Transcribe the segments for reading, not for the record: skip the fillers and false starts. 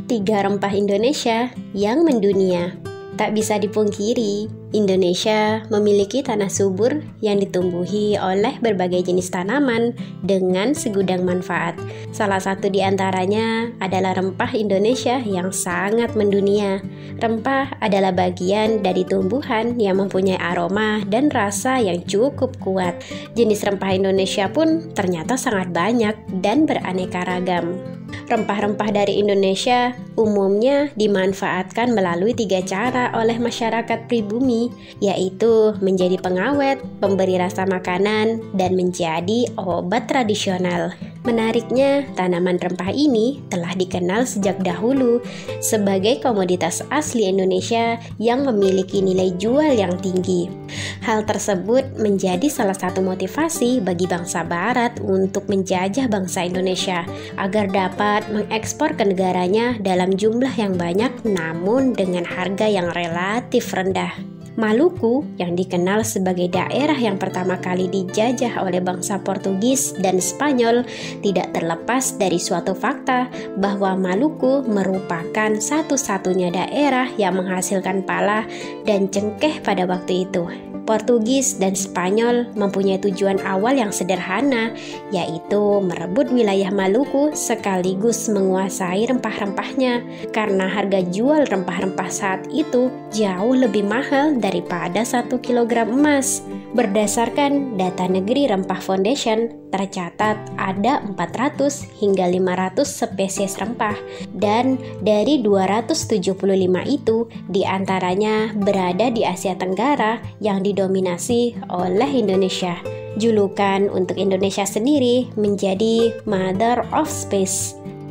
3 rempah Indonesia yang mendunia. Tak bisa dipungkiri, Indonesia memiliki tanah subur yang ditumbuhi oleh berbagai jenis tanaman dengan segudang manfaat. Salah satu di antaranya adalah rempah Indonesia yang sangat mendunia. Rempah adalah bagian dari tumbuhan yang mempunyai aroma dan rasa yang cukup kuat. Jenis rempah Indonesia pun ternyata sangat banyak dan beraneka ragam. Rempah-rempah dari Indonesia umumnya dimanfaatkan melalui 3 cara oleh masyarakat pribumi, yaitu menjadi pengawet, pemberi rasa makanan, dan menjadi obat tradisional. Menariknya, tanaman rempah ini telah dikenal sejak dahulu sebagai komoditas asli Indonesia yang memiliki nilai jual yang tinggi. Hal tersebut menjadi salah satu motivasi bagi bangsa Barat untuk menjajah bangsa Indonesia agar dapat mengekspor ke negaranya dalam jumlah yang banyak namun dengan harga yang relatif rendah. Maluku yang dikenal sebagai daerah yang pertama kali dijajah oleh bangsa Portugis dan Spanyol tidak terlepas dari suatu fakta bahwa Maluku merupakan satu-satunya daerah yang menghasilkan pala dan cengkeh pada waktu itu. Portugis dan Spanyol mempunyai tujuan awal yang sederhana, yaitu merebut wilayah Maluku sekaligus menguasai rempah-rempahnya karena harga jual rempah-rempah saat itu jauh lebih mahal daripada 1 kilogram emas. Berdasarkan data Negeri Rempah Foundation, tercatat ada 400 hingga 500 spesies rempah dan dari 275 itu diantaranya berada di Asia Tenggara yang didominasi oleh Indonesia. Julukan untuk Indonesia sendiri menjadi Mother of Space.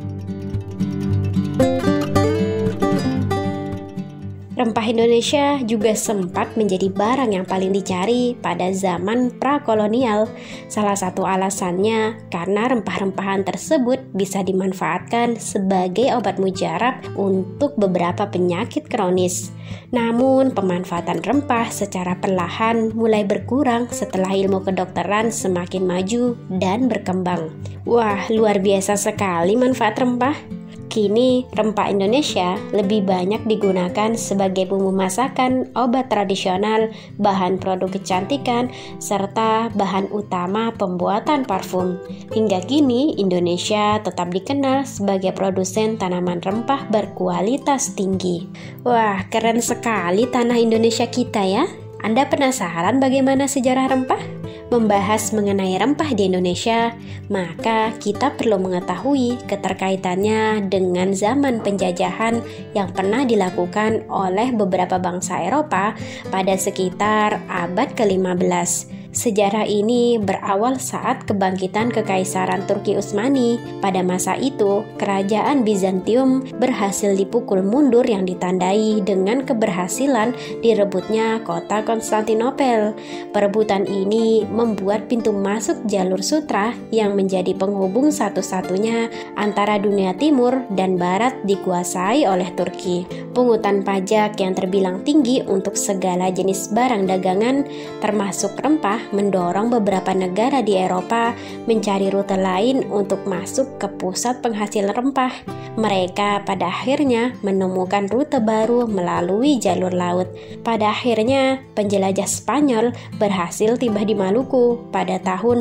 Rempah Indonesia juga sempat menjadi barang yang paling dicari pada zaman prakolonial. Salah satu alasannya karena rempah-rempahan tersebut bisa dimanfaatkan sebagai obat mujarab untuk beberapa penyakit kronis. Namun, pemanfaatan rempah secara perlahan mulai berkurang setelah ilmu kedokteran semakin maju dan berkembang. Wah, luar biasa sekali manfaat rempah. Kini, rempah Indonesia lebih banyak digunakan sebagai bumbu masakan, obat tradisional, bahan produk kecantikan, serta bahan utama pembuatan parfum. Hingga kini, Indonesia tetap dikenal sebagai produsen tanaman rempah berkualitas tinggi. Wah, keren sekali tanah Indonesia kita ya. Anda penasaran bagaimana sejarah rempah? Membahas mengenai rempah di Indonesia, maka kita perlu mengetahui keterkaitannya dengan zaman penjajahan yang pernah dilakukan oleh beberapa bangsa Eropa pada sekitar abad ke-15. Sejarah ini berawal saat kebangkitan Kekaisaran Turki Utsmani. Pada masa itu, kerajaan Bizantium berhasil dipukul mundur yang ditandai dengan keberhasilan direbutnya kota Konstantinopel. Perebutan ini membuat pintu masuk jalur sutra yang menjadi penghubung satu-satunya antara dunia timur dan barat dikuasai oleh Turki. Pungutan pajak yang terbilang tinggi untuk segala jenis barang dagangan, termasuk rempah, mendorong beberapa negara di Eropa mencari rute lain untuk masuk ke pusat penghasil rempah. Mereka pada akhirnya menemukan rute baru melalui jalur laut. Pada akhirnya, penjelajah Spanyol berhasil tiba di Maluku pada tahun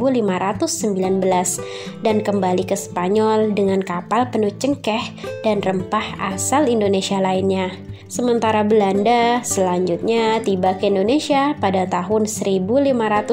1519 dan kembali ke Spanyol dengan kapal penuh cengkeh dan rempah asal Indonesia lainnya. Sementara Belanda selanjutnya tiba ke Indonesia pada tahun 1598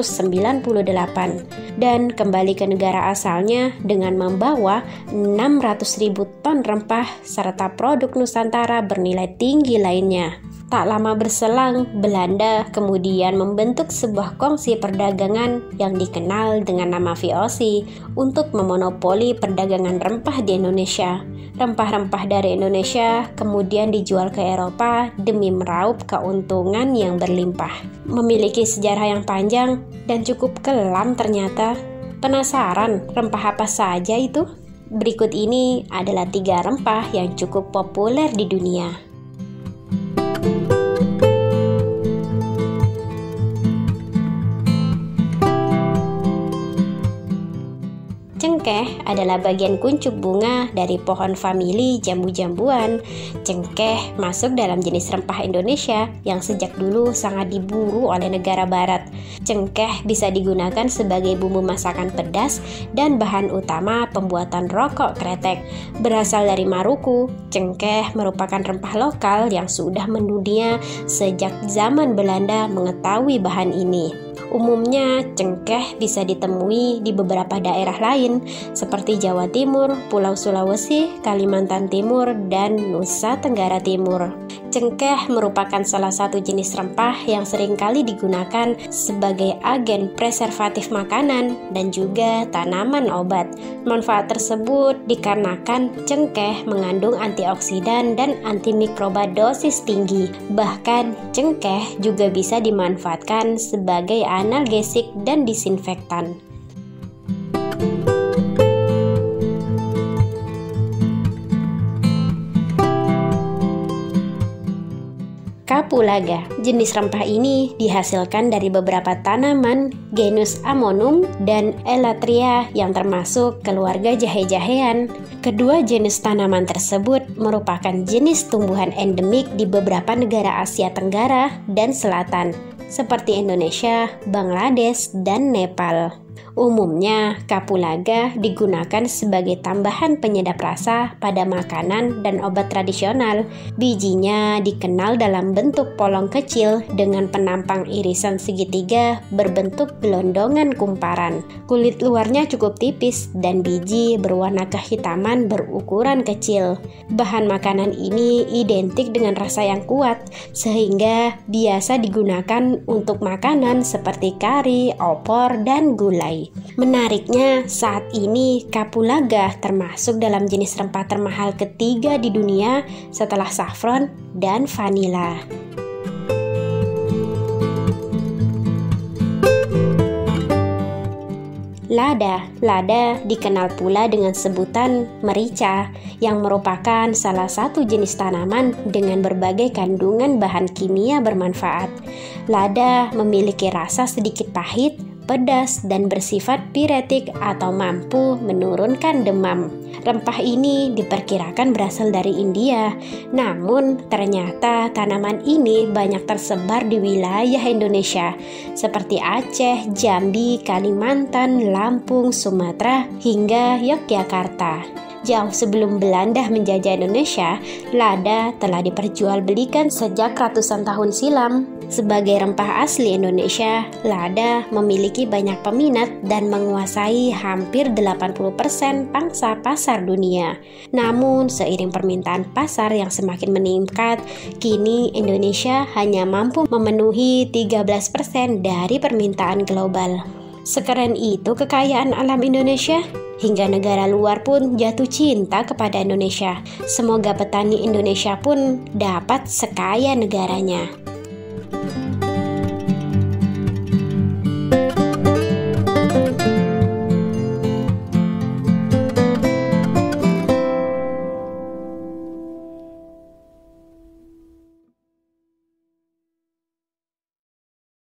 dan kembali ke negara asalnya dengan membawa 600.000 ton rempah serta produk Nusantara bernilai tinggi lainnya. Tak lama berselang, Belanda kemudian membentuk sebuah kongsi perdagangan yang dikenal dengan nama VOC untuk memonopoli perdagangan rempah di Indonesia. Rempah-rempah dari Indonesia kemudian dijual ke Eropa demi meraup keuntungan yang berlimpah. Memiliki sejarah yang panjang dan cukup kelam ternyata. Penasaran rempah apa saja itu? Berikut ini adalah 3 rempah yang cukup populer di dunia. Cengkeh adalah bagian kuncup bunga dari pohon famili jambu-jambuan. Cengkeh masuk dalam jenis rempah Indonesia yang sejak dulu sangat diburu oleh negara barat. Cengkeh bisa digunakan sebagai bumbu masakan pedas dan bahan utama pembuatan rokok kretek. Berasal dari Maluku, cengkeh merupakan rempah lokal yang sudah mendunia sejak zaman Belanda mengetahui bahan ini. Umumnya, cengkeh bisa ditemui di beberapa daerah lain seperti Jawa Timur, Pulau Sulawesi, Kalimantan Timur, dan Nusa Tenggara Timur. Cengkeh merupakan salah satu jenis rempah yang seringkali digunakan sebagai agen preservatif makanan dan juga tanaman obat. Manfaat tersebut dikarenakan cengkeh mengandung antioksidan dan antimikroba dosis tinggi. Bahkan, cengkeh juga bisa dimanfaatkan sebagai analgesik dan disinfektan. Kapulaga. Jenis rempah ini dihasilkan dari beberapa tanaman genus Amonum dan Elatria yang termasuk keluarga jahe-jahean. Kedua jenis tanaman tersebut merupakan jenis tumbuhan endemik di beberapa negara Asia Tenggara dan Selatan, seperti Indonesia, Bangladesh, dan Nepal. Umumnya, kapulaga digunakan sebagai tambahan penyedap rasa pada makanan dan obat tradisional. Bijinya dikenal dalam bentuk polong kecil dengan penampang irisan segitiga berbentuk gelondongan kumparan. Kulit luarnya cukup tipis dan biji berwarna kehitaman berukuran kecil. Bahan makanan ini identik dengan rasa yang kuat, sehingga biasa digunakan untuk makanan seperti kari, opor, dan gulai. Menariknya, saat ini kapulaga termasuk dalam jenis rempah termahal ketiga di dunia setelah saffron dan vanila. Lada dikenal pula dengan sebutan merica, yang merupakan salah satu jenis tanaman dengan berbagai kandungan bahan kimia bermanfaat. Lada memiliki rasa sedikit pahit, pedas, dan bersifat piretik atau mampu menurunkan demam. Rempah ini diperkirakan berasal dari India, namun ternyata tanaman ini banyak tersebar di wilayah Indonesia seperti Aceh, Jambi, Kalimantan, Lampung, Sumatera, hingga Yogyakarta. Jauh sebelum Belanda menjajah Indonesia, lada telah diperjualbelikan sejak ratusan tahun silam. Sebagai rempah asli Indonesia, lada memiliki banyak peminat dan menguasai hampir 80% pangsa pasar dunia. Namun, seiring permintaan pasar yang semakin meningkat, kini Indonesia hanya mampu memenuhi 13% dari permintaan global. Sekeren itu kekayaan alam Indonesia, hingga negara luar pun jatuh cinta kepada Indonesia. Semoga petani Indonesia pun dapat sekaya negaranya.